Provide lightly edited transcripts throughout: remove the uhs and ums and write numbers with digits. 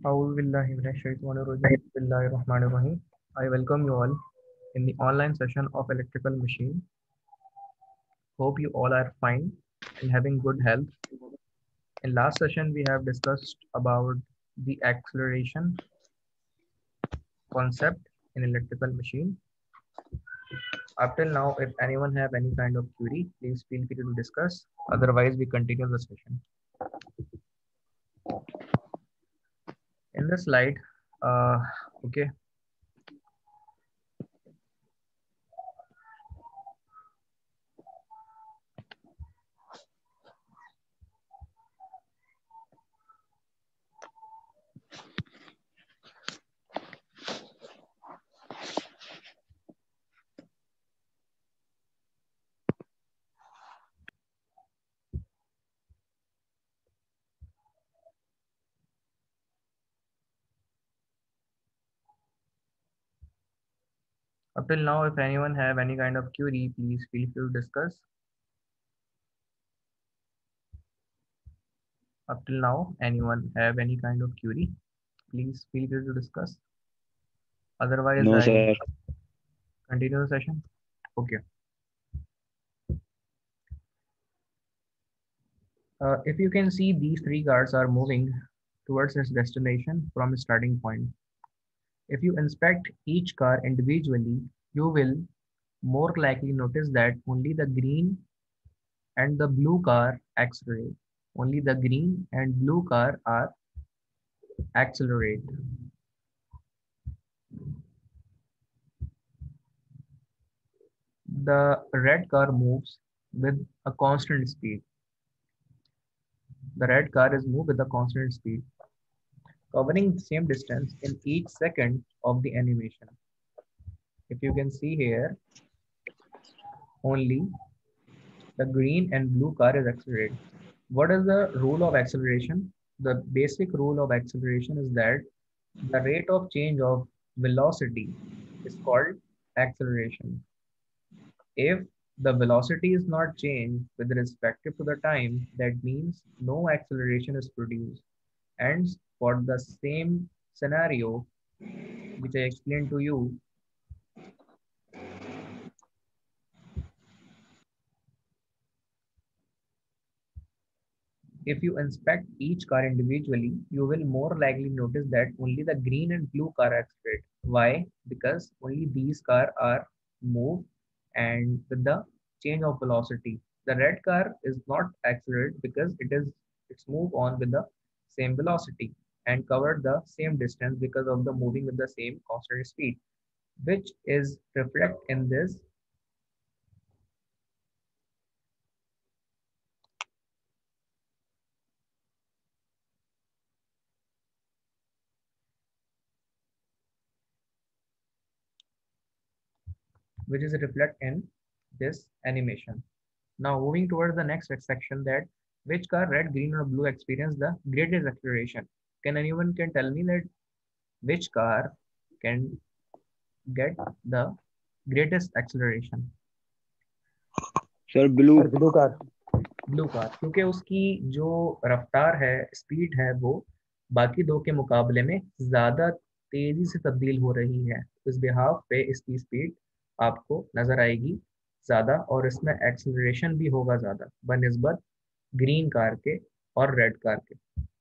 أعوذ بالله من الشيطان الرجيم. بسم الله الرحمن الرحيم. I welcome you all in the online session of electrical machine. Hope you all are fine and having good health. In last session, we have discussed about the acceleration concept in electrical machine. Up till now, if anyone have any kind of query, please feel free to discuss. Otherwise, we continue the session. In the slide, uh, okay, up till now, if anyone have any kind of query, please feel free to discuss. Up till now, anyone have any kind of query? Please feel free to discuss. Otherwise, No, I sir. continue the session. Okay. If you can see, these three cars are moving towards its destination from a starting point. If you inspect each car individually, you will more likely notice that only the green and the blue car accelerate. Only the green and blue car are accelerate. The red car moves with a constant speed. The red car is moved with a constant speed, covering the same distance in each second of the animation. If you can see here, only the green and blue car is accelerating. What is the rule of acceleration? The basic rule of acceleration is that the rate of change of velocity is called acceleration. If the velocity is not changed with respect to the time, that means no acceleration is produced. And for the same scenario which I explained to you, if you inspect each car individually, you will more likely notice that only the green and blue car accelerate. Why? Because only these cars are moved and with the change of velocity. The red car is not accelerate because it's move on with the same velocity and covered the same distance because of the moving with the same constant speed, which is reflect in this which is reflect in this animation. Now moving towards the next section, that which car, red, green or blue, experience the greatest acceleration? Can anyone can tell me that which car can get the greatest acceleration? Sir, blue. Sir blue car blue car, क्योंकि उसकी जो रफ्तार है, speed है, वो बाकी दो के मुकाबले में ज्यादा तेजी से तब्दील हो रही है। इस बिहाफ पे इसकी स्पीड आपको नजर आएगी ज्यादा और इसमें एक्सेलरेशन भी होगा ज्यादा बनिस्बत ग्रीन कार के और रेड कार के।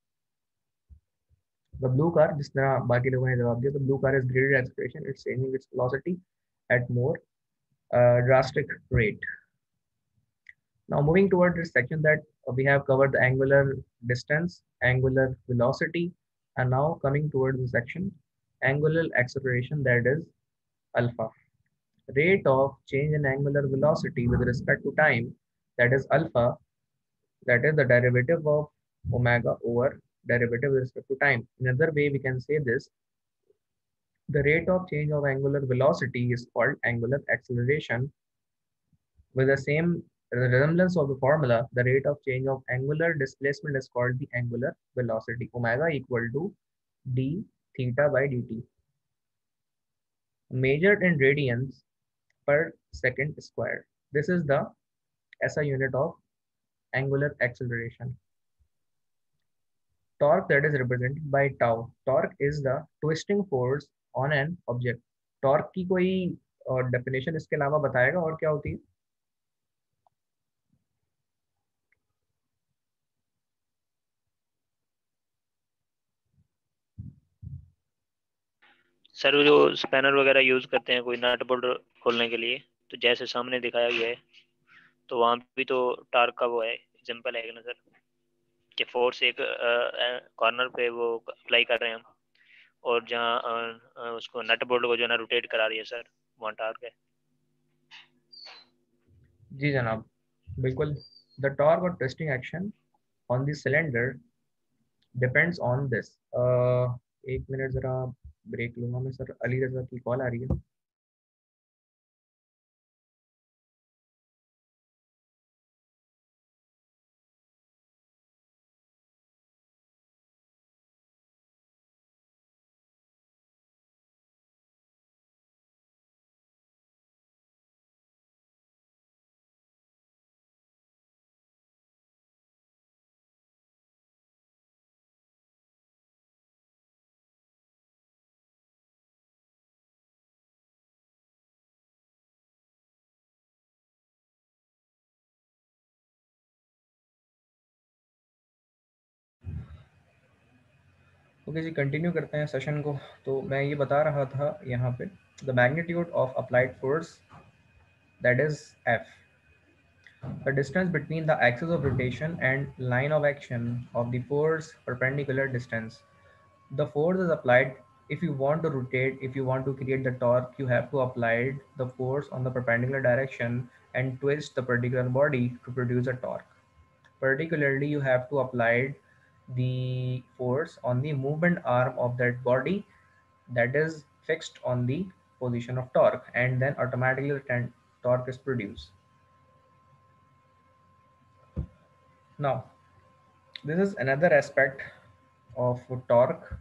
द ब्लू कार, जिस तरह बाकी लोगों ने जवाब दिया, the blue car is greater acceleration, it's changing its velocity at more drastic rate. Now moving toward this section, that we have covered the angular distance, angular velocity, and now coming towards the section, angular acceleration, that is alpha. Rate of change in angular velocity with respect to time, that is alpha, that is the derivative of omega over derivative with respect to time. Another way we can say this, the rate of change of angular velocity is called angular acceleration. With the same resemblance of the formula, the rate of change of angular displacement is called the angular velocity. Omega equal to d theta by dt, measured in radians per second square. This is the SI unit of angular acceleration. Torque that is represented by tau. Torque is the twisting force on an object. Torque की कोई definition इसके अलावा बताएगा और क्या होती है? Sir जो स्पैनर वगैरह यूज करते हैं कोई नट बोल्ट खोलने के लिए, तो जैसे सामने दिखाया गया है, तो वहां भी तो टार्क का वो है, एग्जांपल है ना सर, कि फोर्स एक कॉर्नर पे वो अप्लाई कर रहे हैं हम, और जहाँ उसको नट बोल्ट को जो है ना रोटेट करा रही है सर, वहाँ टार्क है। जी जनाब, बिल्कुल। द टॉर्क और twisting action on the cylinder depends on this. एक मिनट जरा ब्रेक लूंगा मैं सर, अली रजा की कॉल आ रही है। ओके जी, कंटिन्यू करते हैं सेशन को। तो मैं ये बता रहा था यहाँ पे, the magnitude of applied force that is F, the distance between the axis of rotation and line of action of the force perpendicular distance. The force is applied. If you want to rotate, if you want to create the torque, you have to apply the force on the perpendicular direction and twist the particular body to produce a torque. Particularly, you have to apply the force on the movement arm of that body that is fixed on the position of torque, and then automatically the torque is produced. Now, this is another aspect of torque.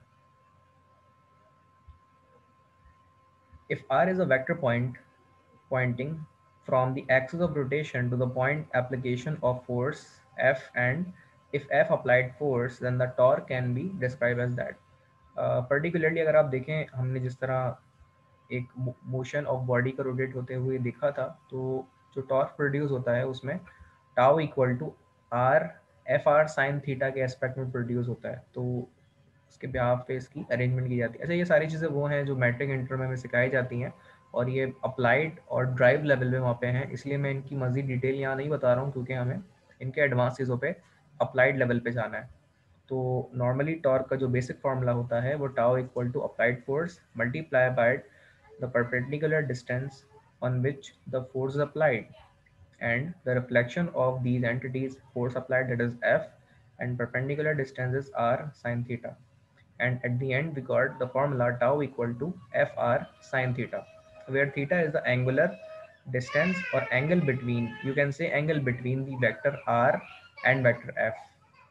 If r is a vector point pointing from the axis of rotation to the point application of force F, and if F applied force, then the torque can be described as that. Particularly अगर आप देखें, हमने जिस तरह एक motion of body का rotate होते हुए देखा था, तो जो टॉर्क प्रोड्यूस होता है उसमें tau equal to r F r sine theta के एस्पेक्ट में प्रोड्यूस होता है। तो उसके बिहाफ पे इसकी अरेंजमेंट की जाती है। अच्छा, ये सारी चीज़ें वो हैं जो मैट्रिक इंटर में सिखाई जाती हैं, और ये अप्लाइड और ड्राइव लेवल में वहाँ पे हैं, इसलिए मैं इनकी मज़ीद डिटेल यहाँ नहीं बता रहा हूँ, क्योंकि हमें इनके एडवांस चीज़ों पे अप्लाइड लेवल पे जाना है। तो नॉर्मली टॉर्क का जो बेसिक फार्मूला होता है वो tau equal to applied force multiply by the perpendicular distance on which the force is applied, and the reflection of these entities force applied, that is F, and perpendicular distances are sine theta. And at the end we got the formula tau equal to Fr sine theta, where theta is the angular distance or angle between, you can say angle between the vector r and vector f.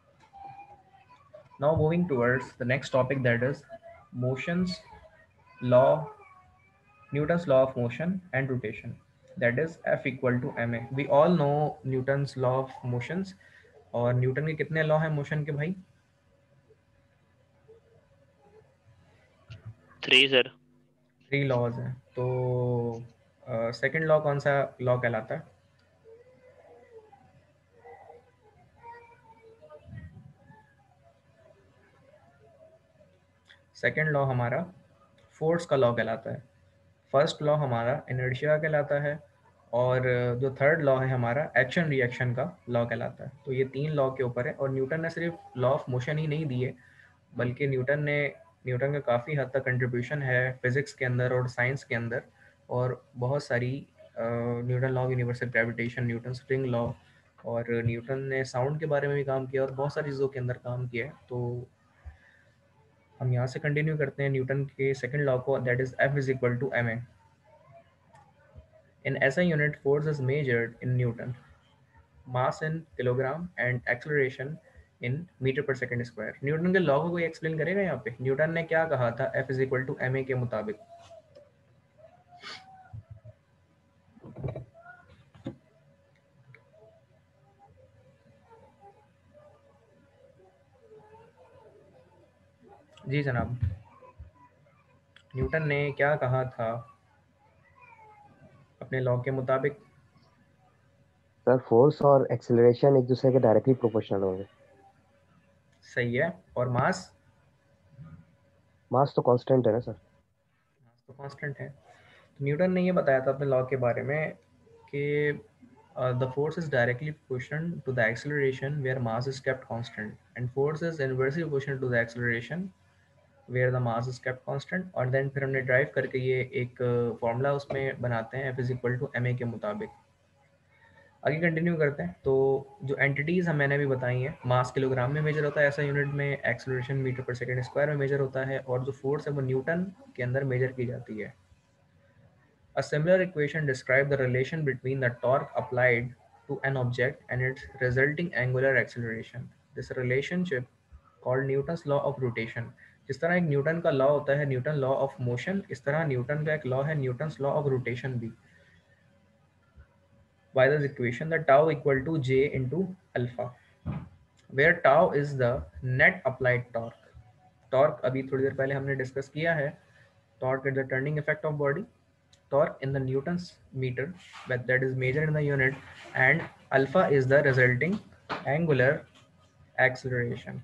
Now moving towards the next topic, that is motion's law, Newton's law of motion and rotation, that is F equal to ma. We all know Newton's law of motions. और Newton के कितने law हैं motion के भाई? 3 sir. 3 laws हैं। तो second law कौन सा लॉ कहलाता है? सेकंड लॉ हमारा फोर्स का लॉ कहलाता है। फर्स्ट लॉ हमारा इनर्शिया कहलाता है, और जो थर्ड लॉ है हमारा एक्शन रिएक्शन का लॉ कहलाता है। तो ये 3 लॉ के ऊपर है, और न्यूटन ने सिर्फ लॉ ऑफ मोशन ही नहीं दिए, बल्कि न्यूटन का काफ़ी हद तक कंट्रीब्यूशन है फिजिक्स के अंदर और साइंस के अंदर, और बहुत सारी Newton law of universal gravitation, Newton spring law, और न्यूटन ने साउंड के बारे में भी काम किया और बहुत सारी चीज़ों के अंदर काम किया है। तो हम यहाँ से कंटिन्यू करते हैं न्यूटन के सेकंड लॉ को, that is F is equal to M A. In SI unit force is measured in Newton, mass in kilogram and acceleration in metre per second square. Newton के law को कोई explain करेगा यहाँ पे? Newton ने क्या कहा था F is equal to M A के मुताबिक? जी जनाब, न्यूटन ने क्या कहा था अपने लॉ के मुताबिक? सर फोर्स और एक्सेलरेशन एक दूसरे के डायरेक्टली प्रोपोर्शनल होंगे। सही है। और मास? मास तो कांस्टेंट है ना सर। मास तो कांस्टेंट है। तो न्यूटन ने ये बताया था अपने लॉ के बारे में कि the force is directly proportional to the acceleration where mass is kept constant, and force is inversely proportional to the acceleration where the mass is kept constant. और देन फिर हमने ड्राइव करके ये एक फॉर्मूला उसमें बनाते हैं, F is equal to ma के मुताबिक। आगे कंटिन्यू करते हैं। तो जो एंटिटीज हम मैंने भी बताई हैं, मास किलोग्राम में मेजर होता है ऐसा यूनिट में, acceleration metre per second square में मेजर होता है, और जो फोर्स है वो न्यूटन के अंदर मेजर की जाती है। A similar equation describes the relation between the torque applied to an object and its resulting angular acceleration. This relationship, called Newton's law of rotation, जिस तरह एक न्यूटन का लॉ होता है न्यूटन लॉ ऑफ मोशन, इस तरह Newton का एक लॉ है न्यूटन्स लॉ ऑफ रोटेशन भी। By this equation, the tau equal to j into alpha, where tau is the net applied torque. Torque अभी थोड़ी देर पहले हमने डिस्कस किया है, torque is the turning effect of body, torque in the Newton's meter, that is measured in the unit, and alpha is the resulting angular acceleration.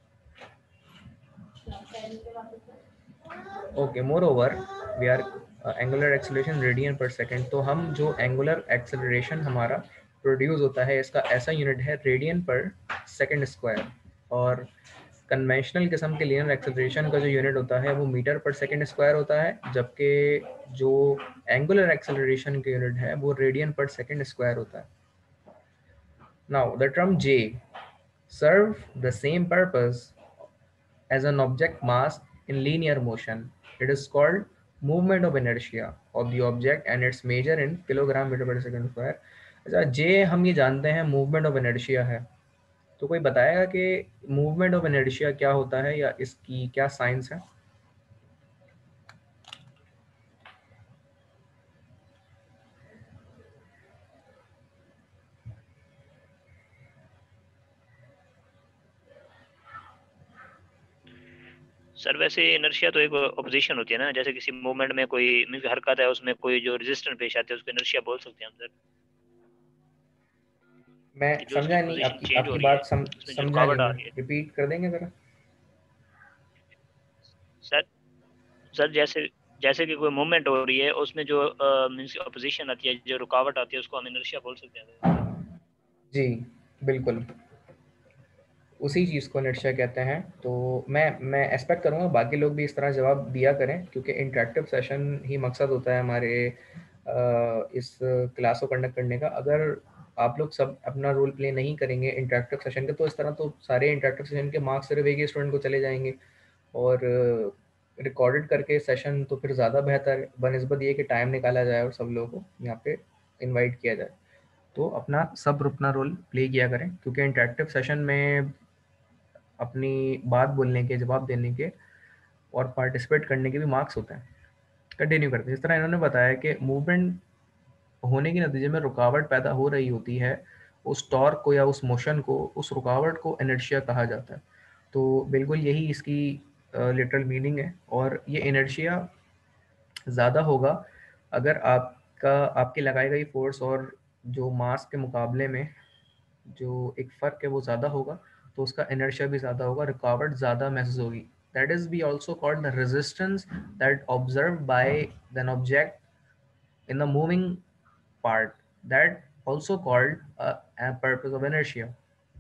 Okay, moreover, we are angular acceleration radian per second, तो हम जो angular acceleration हमारा produce होता है इसका ऐसा unit है radian पर सेकंड स्क्वायर, और कन्वेंशनल किस्म के लीनियर एक्सेलरेशन का जो यूनिट होता है वो मीटर पर सेकंड स्क्वायर होता है, जबकि जो एंगुलर एक्सेलरेशन का यूनिट है वो रेडियन पर सेकंड स्क्वायर होता है। Now the term j serve the same purpose as an object mass in linear motion. It is called movement of inertia of the object and its measure in kilogram meter per second square. अच्छा, j हम ये जानते हैं movement of inertia है, तो कोई बताएगा कि मूवमेंट ऑफ इनर्शिया क्या होता है या इसकी क्या साइंस है? सर वैसे इनर्शिया तो एक ऑपोजिशन होती है ना, जैसे किसी मूवमेंट में कोई मींस हरकत है उसमें कोई जो रेजिस्टेंस पेश आते हैं उसको इनर्शिया बोल सकते हैं हम सर। मैं कि जो उसकी समझा नहीं, पोजीशन आपकी चेंज हो आपकी रही है बात उसमें जो समझा नहीं रुकावट आ मैं, रही है रिपीट कर देंगे जरा? सर। सर जैसे जैसे कि कोई मूवमेंट हो रही है उसमें जो मींस ऑपोजिशन आती है, जो रुकावट आती है, उसको हम इनर्शिया बोल सकते हैं। जी बिल्कुल, उसी चीज़ को इनर्शिया कहते हैं। तो मैं एक्सपेक्ट करूँगा बाकी लोग भी इस तरह जवाब दिया करें, क्योंकि इंटरेक्टिव सेशन ही मकसद होता है हमारे इस क्लास को कंडक्ट करने का। अगर आप लोग सब अपना रोल प्ले नहीं करेंगे इंटरेक्टिव सेशन के, तो इस तरह तो सारे इंटरेक्टिव सेशन के मार्क्स सिर्फ एक ही स्टूडेंट को चले जाएंगे, और रिकॉर्डेड करके सेशन तो फिर ज़्यादा बेहतर है बनिस्बत ये कि टाइम निकाला जाए और सब लोगों को यहाँ पे इनवाइट किया जाए। तो अपना सब अपना रोल प्ले किया करें, क्योंकि इंटरेक्टिव सेशन में अपनी बात बोलने के, जवाब देने के और पार्टिसिपेट करने के भी मार्क्स होते हैं। कंटिन्यू करते हैं। इस तरह इन्होंने बताया कि मूवमेंट होने के नतीजे में रुकावट पैदा हो रही होती है, उस टॉर्क को या उस मोशन को, उस रुकावट को इनर्शिया कहा जाता है। तो बिल्कुल यही इसकी लिटरल मीनिंग है, और ये इनर्शिया ज़्यादा होगा अगर आपकी लगाई गई फोर्स और जो मास के मुकाबले में जो एक फ़र्क है वो ज़्यादा होगा, तो उसका इनर्शिया भी ज़्यादा होगा, रुकावट ज़्यादा महसूस होगी। That is B also called the resistance that observe by an object in the moving part, that also called purpose of inertia.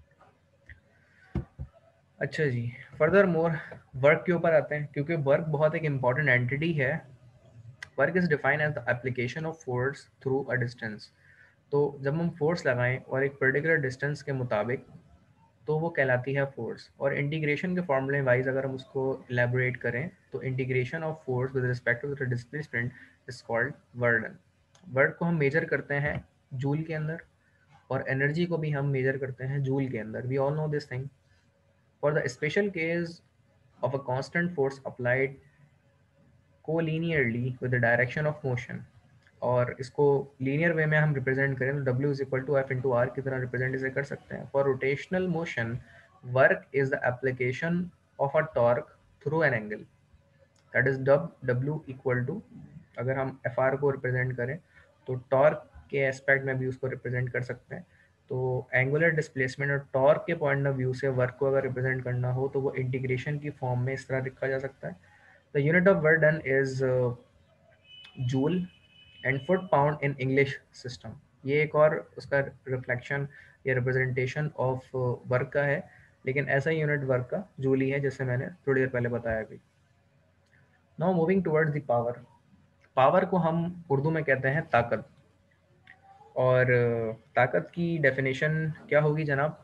अच्छा जी, फर्दर मोर वर्क के ऊपर आते हैं, क्योंकि वर्क बहुत एक इम्पॉर्टेंट एंटिटी है। Work is defined as the application of force through a distance. तो जब हम फोर्स लगाएं और एक पर्टिकुलर डिस्टेंस के मुताबिक, तो वो कहलाती है फोर्स। और इंटीग्रेशन के फॉर्मूले वाइज अगर हम उसको इलेबोरेट करें, तो integration of force with respect to the displacement is called work. Work को हम मेजर करते हैं जूल के अंदर, और एनर्जी को भी हम मेजर करते हैं जूल के अंदर। We all know this thing. For the special case of a constant force applied collinearly with the direction of motion, और इसको लीनियर वे में हम रिप्रेजेंट करें तो W is equal to F into R की तरह रिप्रेजेंट इसे कर सकते हैं। For rotational motion, work is the application of a torque through an angle, that is W equal to, अगर हम FR को रिप्रेजेंट करें तो टॉर्क के एस्पेक्ट में भी उसको रिप्रेजेंट कर सकते हैं। तो एंगुलर डिस्प्लेसमेंट और टॉर्क के पॉइंट ऑफ व्यू से वर्क को अगर रिप्रेजेंट करना हो तो वो इंटीग्रेशन की फॉर्म में इस तरह लिखा जा सकता है। The unit of work done is joule and foot pound in English system. ये एक और उसका रिफ्लेक्शन या रिप्रेजेंटेशन ऑफ वर्क का है, लेकिन ऐसा यूनिट वर्क का जूल ही है, जैसे मैंने थोड़ी देर पहले बताया भी। Now moving towards the power. Power को हम उर्दू में कहते हैं ताकत, और ताकत की डेफिनेशन क्या होगी जनाब?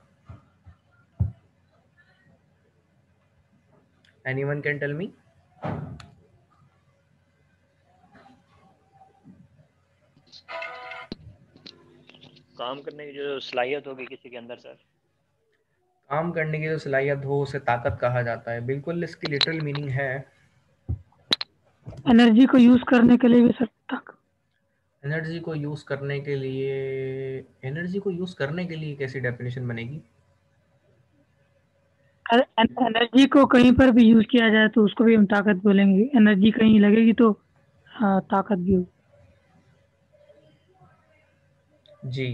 Anyone can tell me? काम करने की जो सलाहियत होगी किसी के अंदर सर। काम करने की जो सलाहियत हो उसे ताकत कहा जाता है। बिल्कुल, इसकी लिटरल मीनिंग है एनर्जी को यूज करने के लिए भी सर ताकत। एनर्जी को यूज करने के लिए, एनर्जी को यूज करने के लिए कैसी डेफिनेशन बनेगी? एनर्जी को कहीं पर भी यूज किया जाए तो उसको भी हम ताकत बोलेंगे। एनर्जी कहीं लगेगी तो ताकत भी होगी। जी,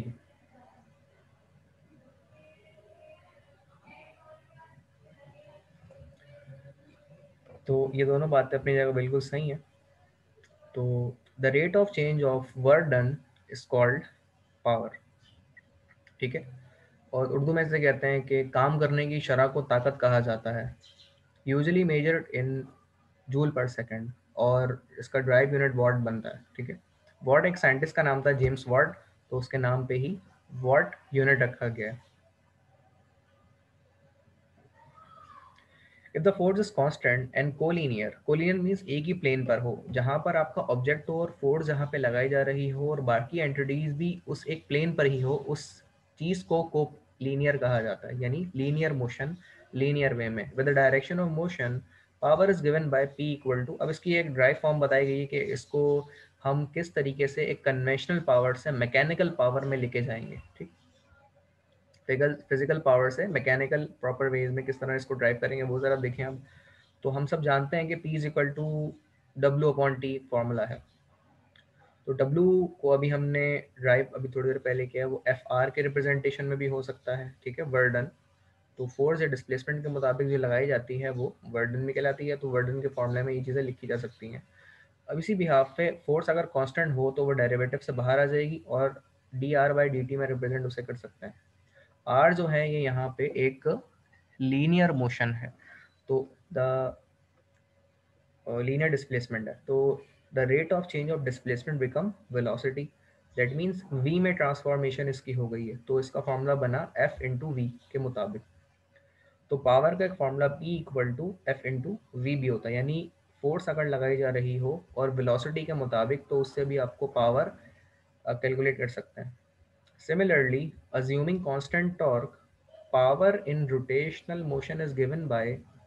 तो ये दोनों बातें अपनी जगह बिल्कुल सही हैं। तो the rate of change of work done is called power, ठीक है। और उर्दू में से कहते हैं कि काम करने की शरह को ताकत कहा जाता है, usually measured in joule per second, और इसका ड्राइव यूनिट वॉट बनता है, ठीक है। वॉट एक साइंटिस्ट का नाम था, जेम्स वॉट, तो उसके नाम पे ही वॉट यूनिट रखा गया है। If the force is constant and collinear, collinear means एक ही प्लेन पर हो, जहां पर आपका ऑब्जेक्ट हो और फोर्स जहां पे लगाई जा रही हो और बाकी एंटिटीज भी उस एक प्लेन पर ही हो, उस चीज को लीनियर कहा जाता है, यानी लीनियर मोशन, लीनियर वे में। With the direction of motion power is given by P equal to, अब इसकी एक ड्राइव फॉर्म बताई गई है कि इसको हम किस तरीके से एक कन्वेंशनल पावर से मैकेनिकल पावर में लेके जाएंगे, ठीक। फिजिकल पावर से मैकेनिकल प्रॉपर वेज में किस तरह इसको ड्राइव करेंगे वो जरा देखें हम। तो हम सब जानते हैं कि P is equal to W/T formula है। तो W को अभी हमने ड्राइव अभी थोड़ी देर पहले किया है, वो FR के रिप्रेजेंटेशन में भी हो सकता है, ठीक है, वर्डन। तो फोर्स या डिस्प्लेसमेंट के मुताबिक जो लगाई जाती है वो वर्डन में कहलाती है। तो वर्डन के फॉर्मूले में ये चीज़ें लिखी जा सकती हैं। अब इसी बिहाफ पे फोर्स अगर कांस्टेंट हो तो वो डेरिवेटिव से बाहर आ जाएगी और dr/dt में रिप्रेजेंट उसे कर सकते हैं। R जो है ये यहाँ पे एक लीनियर मोशन है, तो द लीनियर डिस्प्लेसमेंट है। तो the rate of change of displacement become velocity, that means v में ट्रांसफॉर्मेशन इसकी हो गई है। तो इसका फॉर्मूला बना F इंटू वी के मुताबिक। तो पावर का एक formula P equal to F into V भी होता है, यानी फोर्स अगर लगाई जा रही हो और वेलोसिटी के मुताबिक तो उससे भी आपको पावर कैलकुलेट कर सकते हैं। Similarly, assuming constant torque, power in rotational motion is given by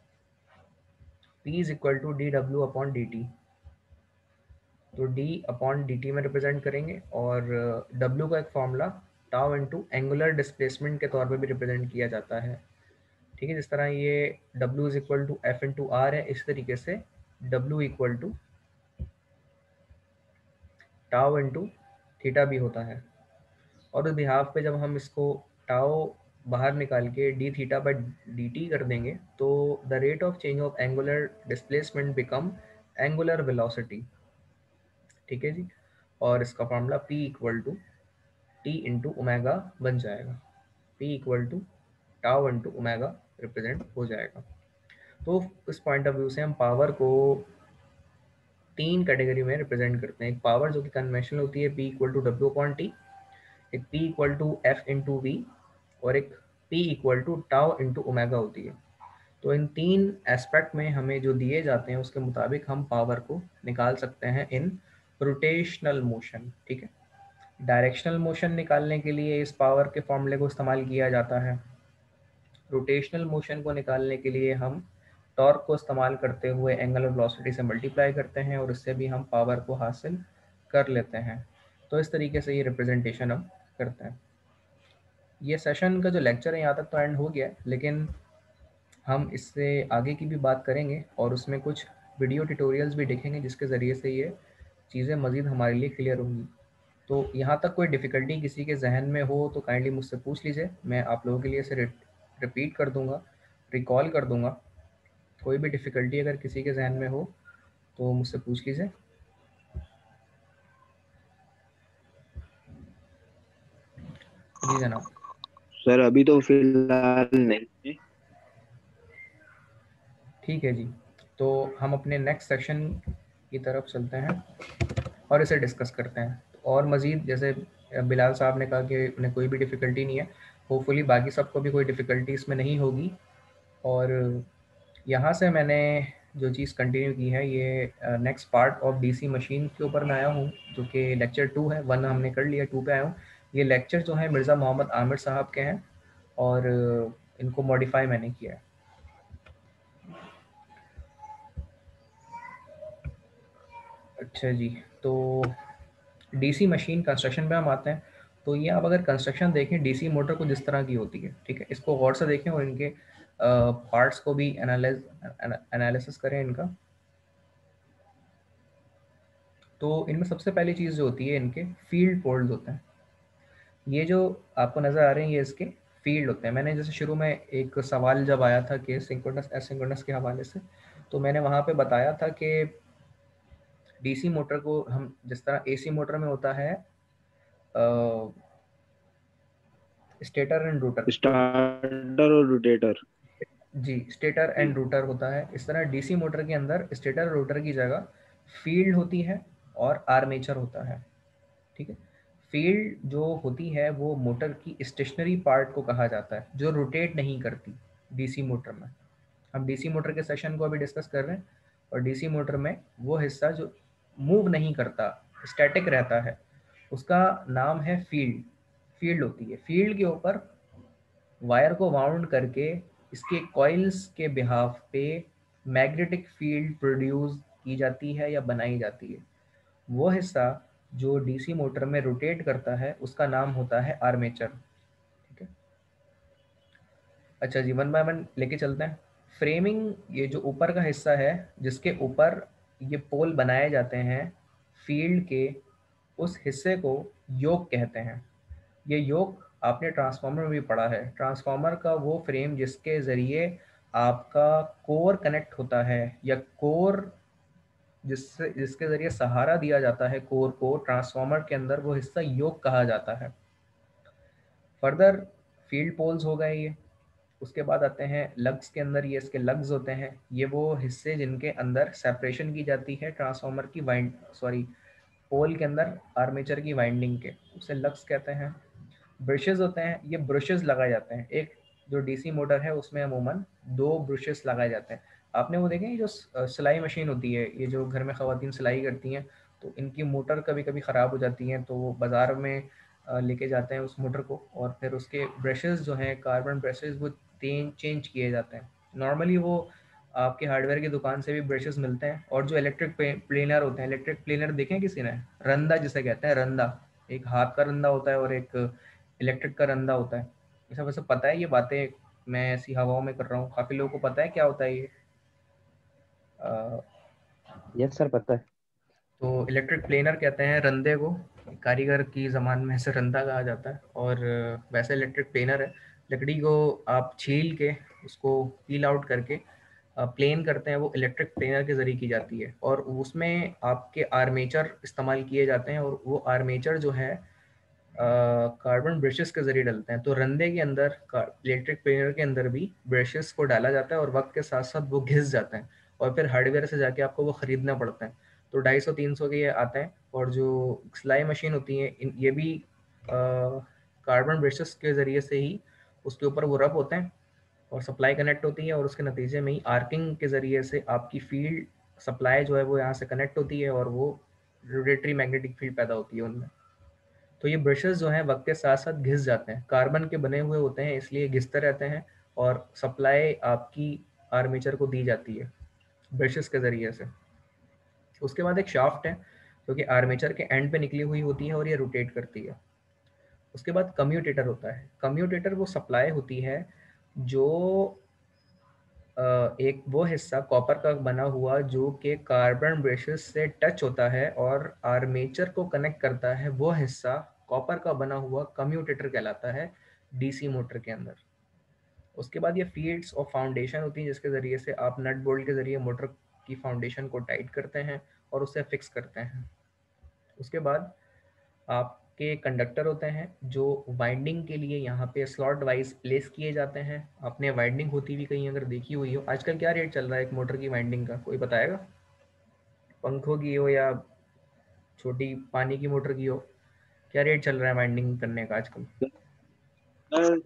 P is equal to dW/dt। तो d/dt में रिप्रेजेंट करेंगे, और W का एक formula tau into angular displacement के तौर पे भी रिप्रेजेंट किया जाता है, ठीक है। जिस तरह ये W is equal to F into R है, इस तरीके से W equal to tau into theta भी होता है। और उस बिहाफ पे जब हम इसको टाओ बाहर निकाल के D theta by D T कर देंगे तो the rate of change of angular displacement become angular velocity, ठीक है जी। और इसका formula P equal to T into omega बन जाएगा। P equal to tau into omega represent हो जाएगा। तो इस पॉइंट ऑफ व्यू से हम पावर को 3 कैटेगरी में रिप्रेजेंट करते हैं। एक पावर जो कि कन्वेंशनल होती है P इक्वल टू W/T, एक P equal to F into V, और एक P equal to tau into omega होती है। तो इन 3 एस्पेक्ट में हमें जो दिए जाते हैं उसके मुताबिक हम पावर को निकाल सकते हैं इन रोटेशनल मोशन, ठीक है। डायरेक्शनल मोशन निकालने के लिए इस पावर के फॉर्मूले को इस्तेमाल किया जाता है। रोटेशनल मोशन को निकालने के लिए हम टॉर्क को इस्तेमाल करते हुए एंगुलर वेलोसिटी से मल्टीप्लाई करते हैं और इससे भी हम पावर को हासिल कर लेते हैं। तो इस तरीके से ये रिप्रेजेंटेशन हम करते हैं। ये सेशन का जो लेक्चर है यहाँ तक तो एंड हो गया है, लेकिन हम इससे आगे की भी बात करेंगे और उसमें कुछ वीडियो ट्यूटोरियल्स भी देखेंगे जिसके ज़रिए से ये चीज़ें मज़ीद हमारे लिए क्लियर होंगी। तो यहाँ तक कोई डिफ़िकल्टी किसी के जहन में हो तो काइंडली मुझसे पूछ लीजिए, मैं आप लोगों के लिए इसे रिपीट कर दूँगा, रिकॉल कर दूँगा। कोई भी डिफ़िकल्टी अगर किसी के जहन में हो तो मुझसे पूछ लीजिए। जी जनाब। सर अभी तो फिलहाल नहीं। ठीक है जी, तो हम अपने नेक्स्ट सेक्शन की तरफ चलते हैं और इसे डिस्कस करते हैं। और मज़ीद जैसे बिलाल साहब ने कहा कि उन्हें कोई भी डिफ़िकल्टी नहीं है, होपफुली बाकी सबको भी कोई डिफ़िकल्टी इसमें नहीं होगी। और यहाँ से मैंने जो चीज़ कंटिन्यू की है ये next part of DC machine के ऊपर मैं आया हूँ, जो कि लेक्चर 2 है। 1 हमने कर लिया, 2 पे आया हूँ। ये लेक्चर जो है मिर्ज़ा मोहम्मद आमिर साहब के हैं और इनको मॉडिफाई मैंने किया है। अच्छा जी, तो डीसी मशीन कंस्ट्रक्शन पे हम आते हैं। तो ये आप अगर कंस्ट्रक्शन देखें डीसी मोटर को जिस तरह की होती है, ठीक है, इसको गौर से देखें और इनके पार्ट्स को भी एनालिसिस करें इनका। तो इनमें सबसे पहली चीज़ जो होती है इनके फील्ड पोल्स होते हैं। ये जो आपको नज़र आ रहे हैं ये इसके फील्ड होते हैं। मैंने जैसे शुरू में एक सवाल जब आया था कि सिंक्रोनस एसिंक्रोनस के हवाले से, तो मैंने वहाँ पे बताया था कि डीसी मोटर को हम जिस तरह एसी मोटर में होता है स्टेटर एंड रोटर, तो स्टार्टर और रोटेटर। जी स्टेटर जी। एंड रोटर होता है। इस तरह डीसी मोटर के अंदर स्टेटर रोटर की जगह फील्ड होती है और आर्मेचर होता है। ठीक है, फील्ड जो होती है वो मोटर की स्टेशनरी पार्ट को कहा जाता है जो रोटेट नहीं करती डीसी मोटर में। हम डीसी मोटर के सेशन को अभी डिस्कस कर रहे हैं और डीसी मोटर में वो हिस्सा जो मूव नहीं करता, स्टैटिक रहता है, उसका नाम है फील्ड। फील्ड होती है, फील्ड के ऊपर वायर को वाउंड करके इसके कॉइल्स के बिहाफ पे मैग्नेटिक फील्ड प्रोड्यूस की जाती है या बनाई जाती है। वो हिस्सा जो डीसी मोटर में रोटेट करता है उसका नाम होता है आर्मेचर। ठीक है, अच्छा जी, वन बाय वन लेके चलते हैं। फ्रेमिंग, ये जो ऊपर का हिस्सा है जिसके ऊपर ये पोल बनाए जाते हैं फील्ड के, उस हिस्से को योक कहते हैं। ये योक आपने ट्रांसफार्मर में भी पढ़ा है। ट्रांसफार्मर का वो फ्रेम जिसके ज़रिए आपका कोर कनेक्ट होता है या कोर जिसके ज़रिए सहारा दिया जाता है कोर को ट्रांसफार्मर के अंदर, वो हिस्सा योक कहा जाता है। फर्दर फील्ड पोल्स हो गए ये। उसके बाद आते हैं लग्स के अंदर, ये इसके लग्स होते हैं। ये वो हिस्से जिनके अंदर सेपरेशन की जाती है ट्रांसफार्मर की पोल के अंदर आर्मेचर की वाइंडिंग के, उसे लग्स कहते हैं। ब्रशेस होते हैं, ये ब्रशेस लगाए जाते हैं। एक जो डीसी मोटर है उसमें अमूमन 2 ब्रशेस लगाए जाते हैं। आपने वो देखें जो सिलाई मशीन होती है, ये जो घर में ख़वातीन सिलाई करती हैं, तो इनकी मोटर कभी कभी ख़राब हो जाती हैं तो वो बाज़ार में लेके जाते हैं उस मोटर को, और फिर उसके ब्रशेस जो हैं कार्बन ब्रशेस वो चेंज किए जाते हैं। नॉर्मली वो आपके हार्डवेयर की दुकान से भी ब्रशेस मिलते हैं। और जो इलेक्ट्रिक प्लेनर होते हैं, इलेक्ट्रिक प्लेनर देखें किसी ने, रंदा जिसे कहते हैं, रंदा, एक हाथ का रंदा होता है और एक इलेक्ट्रिक का रंदा होता है। ये सब वैसे पता है, ये बातें मैं ऐसी हवाओं में कर रहा हूँ, काफ़ी लोगों को पता है क्या होता है ये। यस सर, पता है। तो इलेक्ट्रिक प्लेनर कहते हैं रंदे को, कारीगर की ज़बान में से रंदा कहा जाता है। और वैसे इलेक्ट्रिक प्लेनर है, लकड़ी को आप छील के उसको पील आउट करके प्लेन करते हैं, वो इलेक्ट्रिक प्लेनर के ज़रिए की जाती है। और उसमें आपके आर्मेचर इस्तेमाल किए जाते हैं और वो आर्मेचर जो है कार्बन ब्रशेस के ज़रिए डलते हैं। तो रंदे के अंदर इलेक्ट्रिक प्लेनर के अंदर भी ब्रशेस को डाला जाता है और वक्त के साथ साथ वो घिस जाते हैं और फिर हार्डवेयर से जाके आपको वो ख़रीदना पड़ता है। तो 250-300 के ये आते हैं। और जो सिलाई मशीन होती है ये भी कार्बन ब्रशेस के ज़रिए से ही उसके ऊपर वो रब होते हैं और सप्लाई कनेक्ट होती है, और उसके नतीजे में ही आर्किंग के ज़रिए से आपकी फील्ड सप्लाई जो है वो यहाँ से कनेक्ट होती है और वो रोटेटरी मैग्नेटिक फील्ड पैदा होती है उनमें। तो ये ब्रशेस जो हैं वक्त के साथ साथ घिस जाते हैं, कार्बन के बने हुए होते हैं इसलिए घिसते रहते हैं और सप्लाई आपकी आर्मेचर को दी जाती है ब्रशेस के ज़रिए से। उसके बाद एक शाफ्ट है जो कि आर्मेचर के एंड पे निकली हुई होती है और ये रोटेट करती है। उसके बाद कम्यूटेटर होता है। कम्यूटेटर वो सप्लाई होती है जो एक वो हिस्सा कॉपर का बना हुआ जो कि कार्बन ब्रशेस से टच होता है और आर्मेचर को कनेक्ट करता है, वो हिस्सा कॉपर का बना हुआ कम्यूटेटर कहलाता है डीसी मोटर के अंदर। उसके बाद ये फील्ड्स और फाउंडेशन होती हैं जिसके ज़रिए से आप नट बोल्ट के ज़रिए मोटर की फाउंडेशन को टाइट करते हैं और उसे फिक्स करते हैं। उसके बाद आपके कंडक्टर होते हैं जो वाइंडिंग के लिए यहाँ पे स्लॉट वाइज प्लेस किए जाते हैं। आपने वाइंडिंग होती हुई कहीं अगर देखी हुई हो, आजकल क्या रेट चल रहा है एक मोटर की वाइंडिंग का, कोई बताएगा? पंखों की हो या छोटी पानी की मोटर की हो, क्या रेट चल रहा है वाइंडिंग करने का आजकल? सर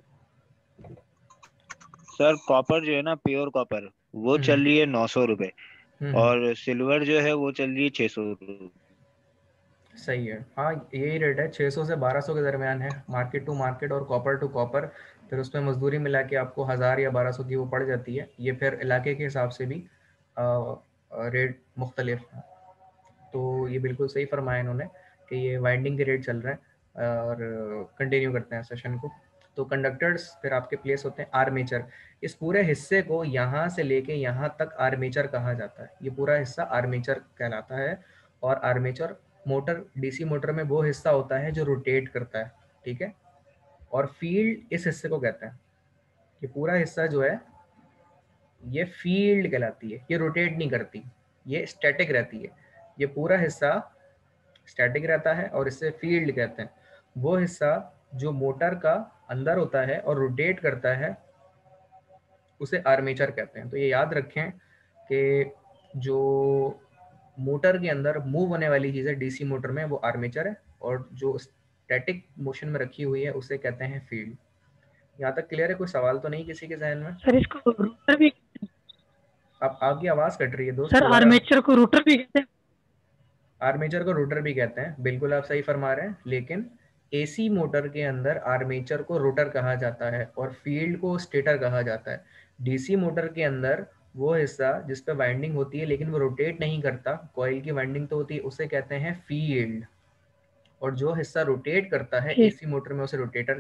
सर कॉपर जो है ना, प्योर कॉपर, वो चल रही है 900 रुपए, हम्म। और सिल्वर जो है वो चल रही है 600 रुपए। सही है, हाँ यही रेट है, 600 से 1200 के दरमियान है मार्केट टू मार्केट और कॉपर टू कॉपर। फिर उसमें मजदूरी मिला के आपको 1000 या 1200 की वो पड़ जाती है। ये फिर इलाके के हिसाब से भी रेट मुख्तलिफ है। तो ये बिल्कुल सही फरमाया इन्होंने कि ये वाइंडिंग के रेट चल रहे हैं। और कंटिन्यू करते हैं सेशन को। तो कंडक्टर्स फिर आपके प्लेस होते हैं आर्मेचर। इस पूरे हिस्से को यहाँ से लेके यहाँ तक आर्मेचर कहा जाता है। ये पूरा हिस्सा आर्मेचर कहलाता है। और आर्मेचर मोटर, डीसी मोटर में वो हिस्सा होता है जो रोटेट करता है, ठीक है। और फील्ड इस हिस्से को कहते हैं। ये पूरा हिस्सा जो है ये फील्ड कहलाती है। ये रोटेट नहीं करती, ये स्टैटिक रहती है। ये पूरा हिस्सा स्टैटिक रहता है और इसे फील्ड कहते हैं। वो हिस्सा जो मोटर का अंदर होता है और रोटेट करता है उसे आर्मेचर कहते हैं। तो ये याद रखें कि जो मोटर के अंदर मूव होने वाली चीज़ है डीसी मोटर में, वो आर्मेचर है, और जो स्टैटिक मोशन में रखी हुई है उसे कहते हैं फील्ड। यहाँ तक क्लियर है? कोई सवाल तो नहीं किसी के जहन में? सर इसको रोटर भी, अब आपकी आवाज़ कट रही है दोस्त, सर दोबारा। आर्मेचर को रोटर भी कहते हैं। आर्मेचर को रोटर भी कहते हैं, बिल्कुल आप सही फरमा रहे हैं। लेकिन एसी मोटर के अंदर आर्मेचर को रोटर कहा जाता है और फील्ड को स्टेटर कहा जाता है। डीसी मोटर के अंदर वो हिस्सा जिस पे वाइंडिंग होती है लेकिन वो रोटेट नहीं करता, कॉइल की वाइंडिंग तो होती है, उसे कहते हैं फील्ड। और जो हिस्सा रोटेट करता है ठीक। एसी मोटर में उसे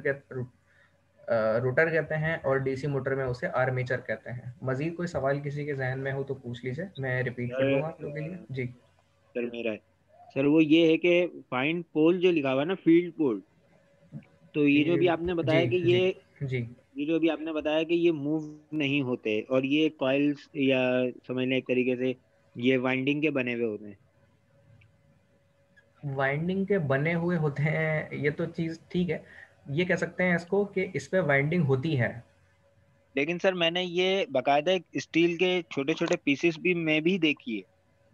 रोटर कहते हैं और डीसी मोटर में उसे आर्मेचर कहते हैं। मजीद कोई सवाल किसी के जहन में हो तो पूछ लीजिए, मैं रिपीट कर दूंगा आप लोगों के लिए। जी सर मेरा है सर, वो ये है कि फाइंड पोल जो लिखा हुआ है ना, फील्ड पोल, तो ये जो भी फील्ड, आपने जी बताया कि जी जी। ये जो भी आपने बताया कि ये मूव नहीं होते, और ये कॉइल्स, या समझ लें एक तरीके से ये वाइंडिंग के बने हुए होते हैं। वाइंडिंग के बने हुए होते हैं, ये तो चीज़ ठीक है। ये कह सकते हैं इसको कि इस पे वाइंडिंग होती है। लेकिन सर मैंने ये बकायदा एक स्टील के छोटे छोटे पीसेस भी मैं भी देखी है।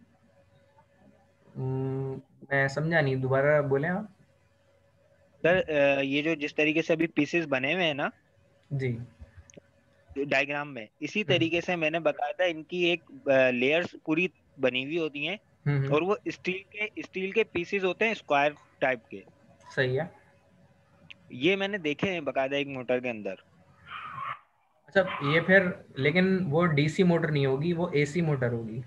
हम्म, मैं समझा नहीं, दोबारा बोले आप। सर ये जो जिस तरीके से अभी पीसेस बने हुए हैं ना जी। डायग्राम में, इसी हम्म तरीके से मैंने बकायदा इनकी एक लेयर्स पूरी बनी हुई होती हैं, हम्म। और वो स्टील के पीसेस होते हैं स्क्वायर टाइप के। सही है। ये मैंने देखे हैं बकायदा एक मोटर के अंदर। अच्छा, ये फिर लेकिन वो डीसी मोटर नहीं होगी, वो एसी मोटर होगी।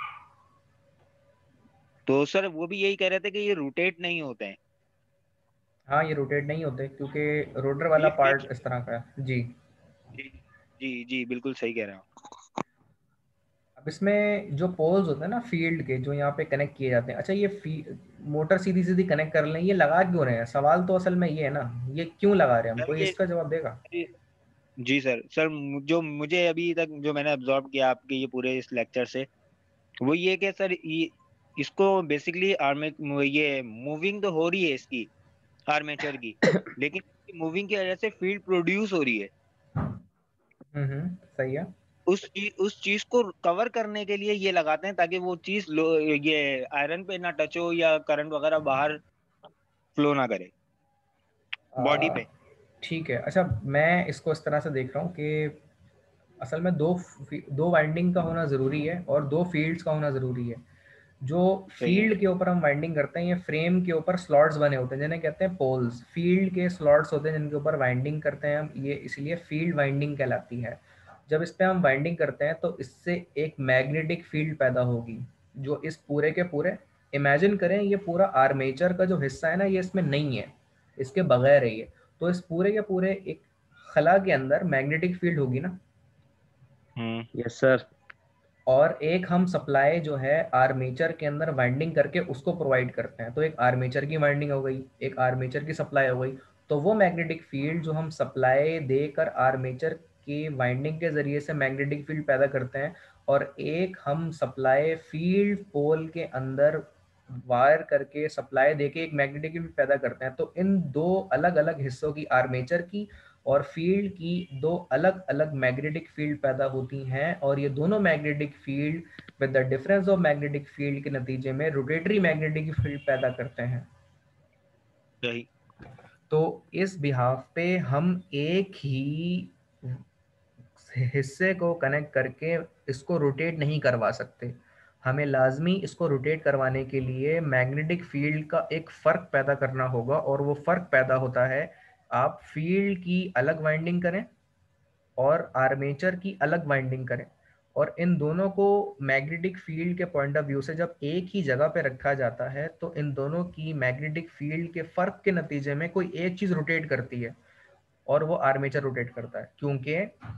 तो सर वो भी यही कह रहे थे कि ये रोटेट नहीं होते हैं। हाँ, ये रोटेट नहीं होते क्योंकि रोटर वाला ये पार्ट इस तरह का है। जी। जी जी जी, बिल्कुल सही कह रहे हो। अब इसमें जो पोल्स होते हैं ना फील्ड के, जो यहाँ पे कनेक्ट किए जाते हैं, अच्छा ये मोटर सीधी सीधी कनेक्ट कर लें, ये लगा क्यों रहे हैं? सवाल तो असल में ये है ना, ये क्यों लगा रहे हैं हम? सर कोई ये इसका जवाब देगा? जी सर जो मुझे अभी तक जो मैंने अब्जॉर्ब किया आपके ये पूरे इस लेक्चर से, वो ये कि सर ये इसको बेसिकली आर्मे ये मूविंग तो हो रही है इसकी, आर्मेचर की, लेकिन मूविंग की वजह से फील्ड प्रोड्यूस हो रही है। सही है। उस चीज को कवर करने के लिए ये लगाते हैं, ताकि वो चीज ये आयरन पे ना टच हो, या करंट वगैरह बाहर फ्लो ना करे बॉडी आ, पे। ठीक है। अच्छा, मैं इसको इस तरह से देख रहा हूँ कि असल में दो वाइंडिंग का होना ज़रूरी है और दो फील्ड्स का होना ज़रूरी है। जो सही है। फील्ड के ऊपर हम वाइंडिंग करते हैं, ये फ्रेम के ऊपर स्लॉट्स बने होते हैं जिन्हें कहते हैं पोल्स। फील्ड के स्लॉट्स होते हैं जिनके ऊपर वाइंडिंग करते हैं हम, ये इसलिए फील्ड वाइंडिंग कहलाती है। जब इस पे हम वाइंडिंग करते हैं तो इससे एक मैग्नेटिक फील्ड पैदा होगी जो इस पूरे के पूरे, इमेजिन करें ये पूरा आर्मेचर का जो हिस्सा है ना, ये इसमें नहीं है, इसके बगैर है ये। तो इस पूरे के पूरे एक खला के अंदर मैग्नेटिक फील्ड होगी ना, यस सर। और एक हम सप्लाई जो है आर्मेचर के अंदर वाइंडिंग करके उसको प्रोवाइड करते हैं। तो एक आर्मेचर की वाइंडिंग हो गई, एक आर्मेचर की सप्लाई हो गई। तो वो मैग्नेटिक फील्ड जो हम सप्लाई देकर आर्मेचर की वाइंडिंग के जरिए से मैग्नेटिक फील्ड पैदा करते हैं, और एक हम सप्लाई फील्ड पोल के अंदर वायर करके सप्लाई देके एक मैग्नेटिक फील्ड पैदा करते हैं। तो इन दो अलग अलग हिस्सों की, आर्मेचर की और फील्ड की, दो अलग अलग मैग्नेटिक फील्ड पैदा होती हैं, और ये दोनों magnetic field with the difference of magnetic field के नतीजे में रोटेटरी मैग्नेटिक फील्ड पैदा करते हैं। सही। तो इस बिहाफ पे हम एक ही हिस्से को कनेक्ट करके इसको रोटेट नहीं करवा सकते। हमें लाजमी इसको रोटेट करवाने के लिए मैग्नेटिक फील्ड का एक फ़र्क पैदा करना होगा, और वो फ़र्क पैदा होता है, आप फील्ड की अलग वाइंडिंग करें और आर्मेचर की अलग वाइंडिंग करें, और इन दोनों को मैग्नेटिक फील्ड के पॉइंट ऑफ व्यू से जब एक ही जगह पे रखा जाता है, तो इन दोनों की मैग्नेटिक फील्ड के फ़र्क के नतीजे में कोई एक चीज़ रोटेट करती है, और वो आर्मेचर रोटेट करता है। क्योंकि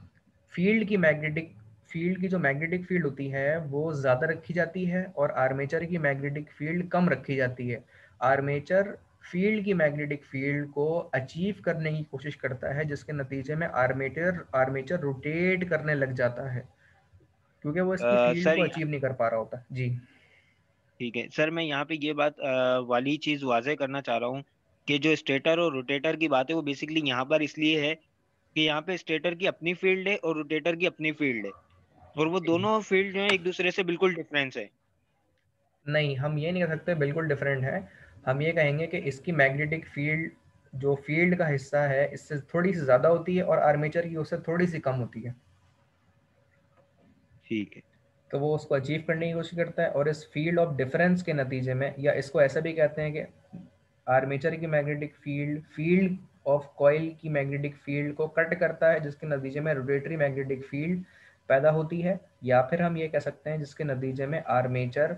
फील्ड की जो मैग्नेटिक फील्ड होती है वो ज़्यादा रखी जाती है, और आर्मेचर की मैग्नेटिक फील्ड कम रखी जाती है। आर्मेचर फील्ड की मैग्नेटिक फील्ड को अचीव करने की कोशिश करता है, जिसके नतीजे में आर्मेचर रोटेट करने लग जाता है, क्योंकि वो इसकी फील्ड सर को अचीव नहीं कर पा रहा होता। जी ठीक है सर, मैं यहाँ पे ये बात वाली चीज वाजे करना चाह रहा हूँ कि जो स्टेटर और रोटेटर की बात है वो बेसिकली यहाँ पर इसलिए है कि यहाँ पे स्टेटर की अपनी फील्ड है और रोटेटर की अपनी फील्ड है, और वो जी। दोनों फील्ड जो है एक दूसरे से बिल्कुल डिफरेंस है। नहीं, हम ये नहीं कह सकते बिल्कुल डिफरेंट है। हम ये कहेंगे कि इसकी मैग्नेटिक फील्ड, जो फील्ड का हिस्सा है, इससे थोड़ी सी ज़्यादा होती है, और आर्मेचर की उससे थोड़ी सी कम होती है। ठीक है। तो वो उसको अचीव करने की कोशिश करता है, और इस फील्ड ऑफ डिफरेंस के नतीजे में, या इसको ऐसा भी कहते हैं कि आर्मेचर की magnetic field field of coil की मैग्नेटिक फील्ड को कट करता है, जिसके नतीजे में रोटेटरी मैग्नेटिक फील्ड पैदा होती है। या फिर हम ये कह सकते हैं जिसके नतीजे में आर्मेचर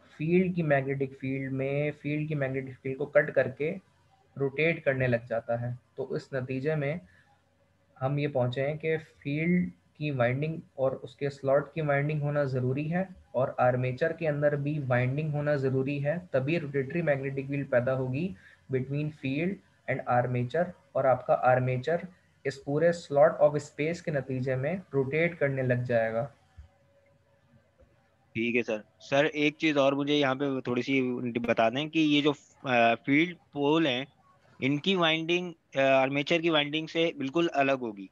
फील्ड की मैग्नेटिक फील्ड को कट करके रोटेट करने लग जाता है। तो इस नतीजे में हम ये पहुंचे हैं कि फील्ड की वाइंडिंग और उसके स्लॉट की वाइंडिंग होना ज़रूरी है, और आर्मेचर के अंदर भी वाइंडिंग होना ज़रूरी है, तभी रोटेटरी मैग्नेटिक फील्ड पैदा होगी बिटवीन फील्ड एंड आर्मेचर, और आपका आर्मेचर इस पूरे स्लॉट ऑफ स्पेस के नतीजे में रोटेट करने लग जाएगा। ठीक है सर। सर एक चीज और मुझे यहाँ पे थोड़ी सी बता दें कि ये जो फील्ड पोल हैं इनकी वाइंडिंग आर्मेचर की वाइंडिंग से बिल्कुल अलग होगी।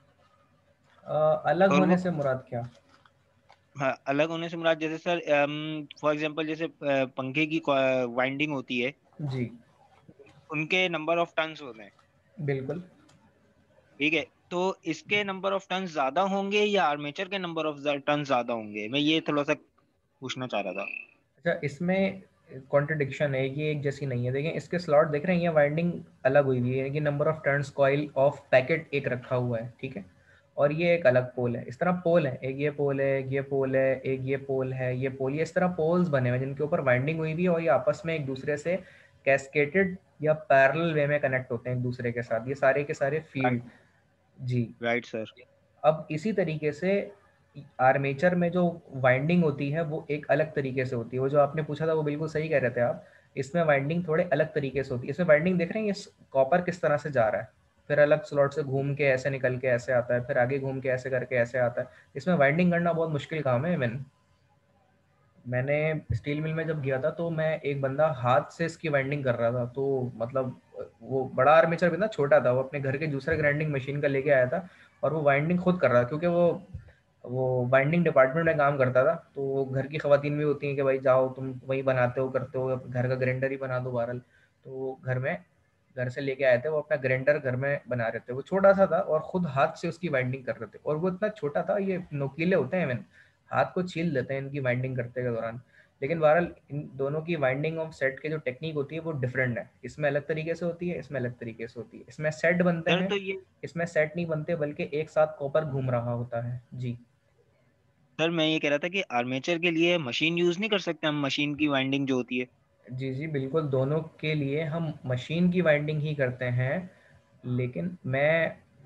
अलग और होने वो से मुराद क्या? हाँ, अलग होने से मुराद जैसे सर फॉर एग्जांपल जैसे पंखे की वाइंडिंग होती है, जी उनके नंबर ऑफ टर्न्स होते हैं। बिल्कुल। ठीक है, तो इसके नंबर ऑफ टर्न्स ज्यादा होंगे या आर्मेचर के नंबर ऑफ टर्न्स ज्यादा होंगे, मैं ये थोड़ा सा पूछना चाह रहा था। अच्छा, इसमें कॉन्ट्रडिक्शन है, ये एक जैसी नहीं है। देखिए इसके स्लॉट देख रहे हैं, ये वाइंडिंग अलग हुई हुई है कि number of turns coil of packet एक रखा हुआ है, ठीक है, और ये एक अलग पोल है। इस तरह पोल है, एक ये पोल है, एक ये पोल है, एक ये पोल है, ये पोल, ये इस तरह पोल्स बने हुए हैं जिनके ऊपर वाइंडिंग हुई हुई है, और ये आपस में एक दूसरे से कैस्केटेड या पैरेलल वे में कनेक्ट होते हैं एक दूसरे के साथ, ये सारे के सारे फील्ड। जी। Right sir. अब इसी तरीके से आर्मेचर में जो वाइंडिंग होती है वो एक अलग तरीके से होती है। वो जो आपने पूछा था वो बिल्कुल सही कह रहे थे आप। इसमें वाइंडिंग थोड़े अलग तरीके से होती है। इसमें वाइंडिंग देख रहे हैं, ये कॉपर किस तरह से जा रहा है, फिर अलग स्लॉट से घूम के ऐसे निकल के ऐसे आता है, फिर आगे घूम के ऐसे करके ऐसे आता है। इसमें वाइंडिंग करना बहुत मुश्किल काम है। मैंने स्टील मिल में जब गया था तो मैं एक बंदा हाथ से इसकी वाइंडिंग कर रहा था, तो मतलब वो बड़ा आर्मेचर भी ना, छोटा था, वो अपने घर के दूसरे ग्राइंडिंग मशीन का लेके आया था, और वो वाइंडिंग खुद कर रहा था, क्योंकि वो वाइंडिंग डिपार्टमेंट में काम करता था। तो घर की खवातीन भी होती हैं कि भाई जाओ तुम वही बनाते हो करते हो, घर का ग्राइंडर ही बना दो बहरहाल। तो घर से लेके आए थे, वो अपना ग्राइंडर घर में बना रहे थे। वो छोटा सा था और खुद हाथ से उसकी वाइंडिंग कर रहे थे, और वो इतना छोटा था, ये नोकीले होते हैं, हाथ को छील देते हैं इनकी वाइंडिंग करते के दौरान। लेकिन बहरहाल इन दोनों की वाइंडिंग ऑफ सेट के जो टेक्निक होती है वो डिफरेंट है। इसमें अलग तरीके से होती है, इसमें अलग तरीके से होती है। इसमें सेट बनते सर हैं, तो ये इसमें सेट नहीं बनते, बल्कि एक साथ कॉपर घूम रहा होता है। जी सर मैं ये कह रहा था कि आर्मेचर के लिए मशीन यूज नहीं कर सकते हम, मशीन की वाइंडिंग जो होती है। जी जी बिल्कुल, दोनों के लिए हम मशीन की वाइंडिंग ही करते हैं। लेकिन मैं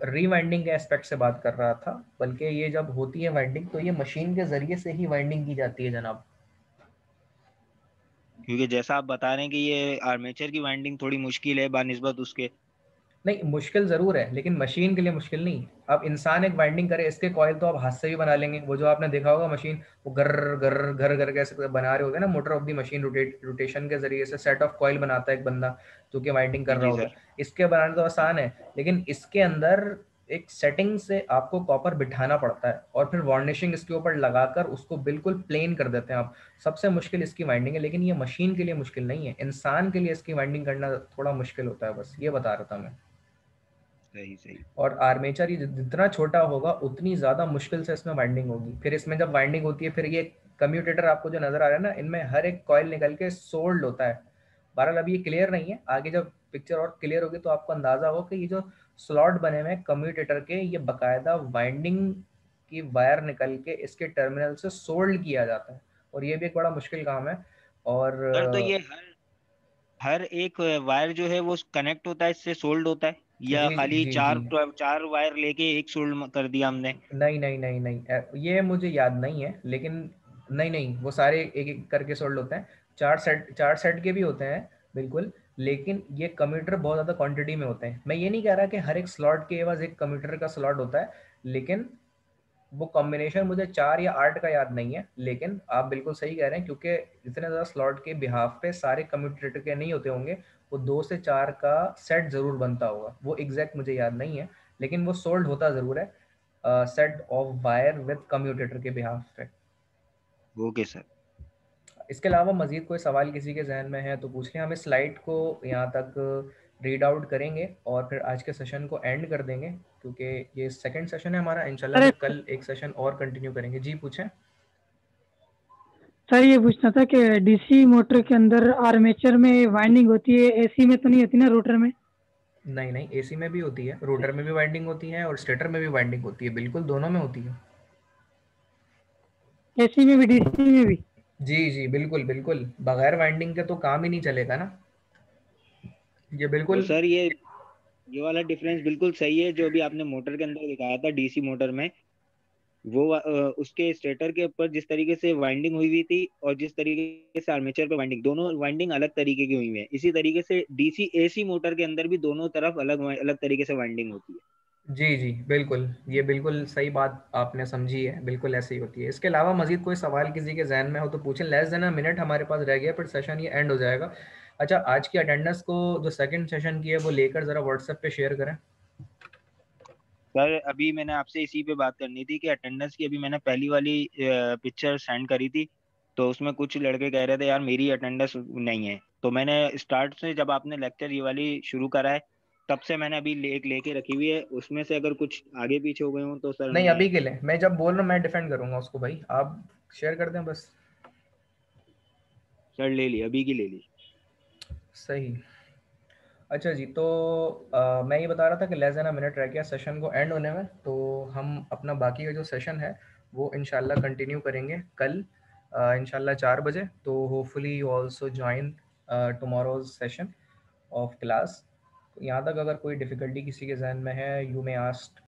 रीवाइंडिंग के एस्पेक्ट से बात कर रहा था, बल्कि ये जब होती है वाइंडिंग तो ये मशीन के जरिए से ही वाइंडिंग की जाती है जनाब। क्योंकि जैसा आप बता रहे हैं कि ये आर्मेचर की वाइंडिंग थोड़ी मुश्किल है बानिस्बत उसके। नहीं, मुश्किल जरूर है लेकिन मशीन के लिए मुश्किल नहीं। अब इंसान एक वाइंडिंग करे, इसके कॉइल तो आप हाथ से भी बना लेंगे। वो जो आपने देखा होगा मशीन, वो गर गर गर गर कैसे बना रहे होते हैं ना, motor of the machine rotation के जरिए से सेट ऑफ कॉइल बनाता है एक बंदा जो कि वाइंडिंग कर रहा जी होता सर। है। इसके बनाना तो आसान है, लेकिन इसके अंदर एक सेटिंग से आपको कॉपर बिठाना पड़ता है और फिर वार्निशिंग इसके ऊपर लगाकर उसको बिल्कुल प्लेन कर देते हैं आप। सबसे मुश्किल इसकी वाइंडिंग है, लेकिन ये मशीन के लिए मुश्किल नहीं है, इंसान के लिए इसकी वाइंडिंग करना थोड़ा मुश्किल होता है, बस ये बता रहा था मैं। सही सही। और आर्मेचर ये जितना छोटा होगा उतनी ज़्यादा मुश्किल से इसमें वाइंडिंग होगी। फिर इसमें जब वाइंडिंग होती है, फिर ये कम्यूटेटर आपको जो नज़र आ रहा है ना, इनमें हर एक कॉइल निकल के सोल्ड होता है। बहरहाल अभी ये क्लियर नहीं है, आगे जब पिक्चर और क्लियर होगी तो आपको अंदाज़ा हो कि ये जो स्लॉट बने हुए हैं कम्यूटेटर के, ये बाकायदा वाइंडिंग की वायर निकल के इसके टर्मिनल से सोल्ड किया जाता है, और ये भी एक बड़ा मुश्किल काम है। और सर तो ये हर हर एक वायर जो है वो कनेक्ट होता है, इससे सोल्ड होता है, या जी खाली जी जी। चार चार वायर लेके एक सोल्ड कर दिया हमने? नहीं नहीं नहीं नहीं, ये मुझे याद नहीं है, लेकिन नहीं नहीं, वो सारे एक एक करके सोल्ड होते हैं। चार सेट के भी होते हैं बिल्कुल, लेकिन ये कम्यूटर बहुत ज़्यादा क्वांटिटी में होते हैं। मैं ये नहीं कह रहा कि हर एक स्लॉट के पास एक कम्यूटर का स्लॉट होता है, लेकिन वो कॉम्बिनेशन मुझे 4 या 8 का याद नहीं है। लेकिन आप बिल्कुल सही कह रहे हैं, क्योंकि इतने ज़्यादा स्लॉट के बिहाफ पे सारे कम्यूटेटर के नहीं होते होंगे। वो 2 से 4 का सेट ज़रूर बनता होगा, वो एग्जैक्ट मुझे याद नहीं है, लेकिन वो सोल्ड होता ज़रूर है set of wire with commutator के बिहाफ पे। Okay sir. इसके अलावा मजीद कोई सवाल किसी के जहन में है तो पूछ लें। हम इस स्लाइड को यहाँ तक रीड आउट करेंगे और फिर आज के सेशन को एंड कर देंगे, क्योंकि ये सेकंड सेशन है हमारा। इंशाल्लाह अरे फिर कल एक सेशन और कंटिन्यू करेंगे। जी पूछें। सर ये पूछना था कि डीसी मोटर के अंदर आर्मेचर में वाइंडिंग होती है, एसी में तो नहीं होती ना, रोटर में? नहीं नहीं, एसी में भी होती है, रोटर में भी वाइंडिंग होती है और स्टेटर में भी वाइंडिंग होती है, बिल्कुल दोनों में होती है। एसी में भी, डीसी में भी? जी जी बिल्कुल बिल्कुल, बगैर वाइंडिंग के तो काम ही नहीं चलेगा ना, ये तो बिल्कुल। सर ये वाला डिफरेंस बिल्कुल सही है जो अभी आपने मोटर के अंदर दिखाया था, डीसी मोटर में। वो उसके स्टेटर के ऊपर जिस तरीके से वाइंडिंग हुई हुई थी और जिस तरीके से आर्मेचर पे वाइंडिंग, दोनों वाइंडिंग अलग तरीके की हुई हुई है। इसी तरीके से डीसी एसी मोटर के अंदर भी दोनों तरफ अलग अलग तरीके से वाइंडिंग होती है। जी जी बिल्कुल, ये बिल्कुल सही बात आपने समझी है, बिल्कुल ऐसे ही होती है। इसके अलावा मजीद कोई सवाल किसी के जहन में हो तो पूछें। लेस देन अ मिनट हमारे पास रह गया, फिर सेशन ये एंड हो जाएगा। अच्छा, आज की अटेंडेंस को जो सेकंड सेशन की है वो लेकर ज़रा व्हाट्सएप पे शेयर करें। सर अभी मैंने आपसे इसी पे बात करनी थी कि अटेंडेंस की अभी मैंने पहली वाली पिक्चर सेंड करी थी, तो उसमें कुछ लड़के कह रहे थे यार मेरी अटेंडेंस नहीं है। तो मैंने स्टार्ट से जब आपने लेक्चर ये वाली शुरू करा है तब से मैंने अभी एक लेके रखी हुई है। उसमें से अगर कुछ आगे पीछे हो गए हो तो सर नहीं, मैं। अभी के लिए मैं जब बोल रहा हूँ मैं डिफेंड करूंगा उसको, भाई आप शेयर कर दें बस। सर ले ली, अभी की ले ली। सही। अच्छा जी, तो मैं ये बता रहा था कि लेस देन अ मिनट रह गया सेशन को एंड होने में, तो हम अपना बाकी का जो सेशन है वो इंशाल्लाह कंटिन्यू करेंगे कल इंशाल्लाह 4 बजे। तो hopefully you also join tomorrow's session of class. यहाँ तक अगर कोई डिफ़िकल्टी किसी के जहन में है, यू मे आस्क